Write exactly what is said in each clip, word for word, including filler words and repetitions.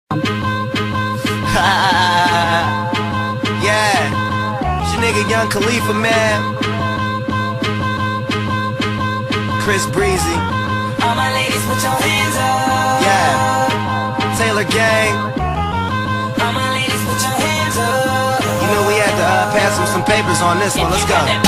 Yeah, it's your nigga Young Khalifa, man. Chris Breezy. All my ladies, put your hands up. Yeah, Taylor Gang. All my ladies, put your hands up. You know we had to uh, pass him some papers on this one. Let's go. You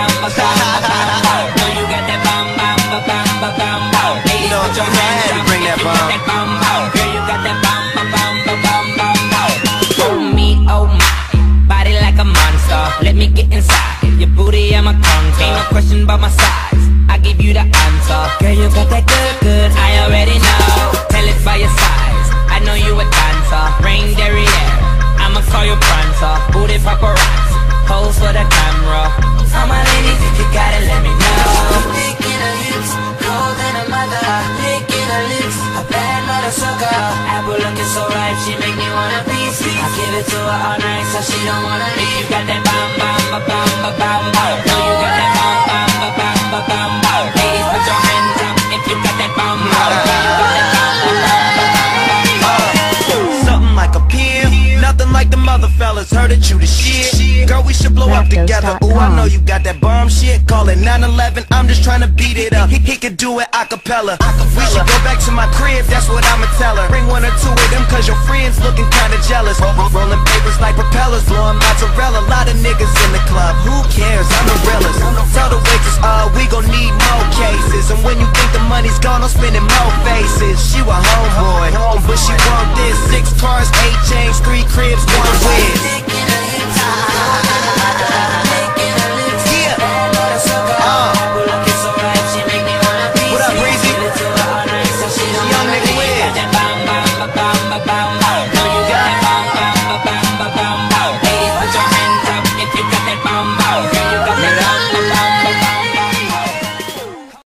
got that bomb, bomb, ba, bam, ba, bam, bam. You know, I had to bring that bomb. Girl, you got that bomb, ba, bam, ba, bam, bam, bam. Oh me, oh my, body like a monster. Let me get inside. Your booty, I'm a conquer. Ain't no question about my size. I give you the answer. Girl, you got that good, good. I already know. Tell it by your size. I know you a dancer. Rain derriere. I'ma call you prancer. Booty paparazzi. Pose for the camera. All my ladies, if you got it, let me know. Licking her hips, cold than a mother. Licking her lips, a bad mother sucker. Apple looking so ripe, she make me wanna piece. I give it to her all night, so she don't wanna leave. You got that bam, bam, ba, bam, ba, bam, bam. No, you got that bam, bam, ba, bam, ba, bam, bam. Ladies, put your hands up if you got that bam, bam. You got that bam, ba, bam, ba, bam, bam. Something like a pill, nothing like the mother fellas. Heard that you the shit. Girl, we should blow up together. Ooh, I know you got that bomb shit. Call it nine eleven, I'm just trying to beat it up. He, he could do it acapella. We should go back to my crib, that's what I'ma tell her. Bring one or two of them, cause your friends looking kinda jealous. Rolling papers like propellers, blowing mozzarella. Lot of niggas in the club, who cares? I'm the realest. Tell the waitress, uh, we gon' need more cases. And when you think the money's gone, I'm spending more faces. She a homeboy, but she want this. Six cars, eight